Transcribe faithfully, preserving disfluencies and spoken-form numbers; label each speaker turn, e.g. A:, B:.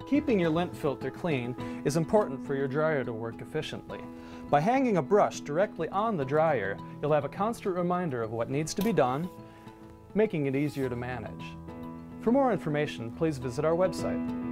A: Keeping your lint filter clean is important for your dryer to work efficiently. By hanging a brush directly on the dryer, you'll have a constant reminder of what needs to be done, making it easier to manage. For more information, please visit our website.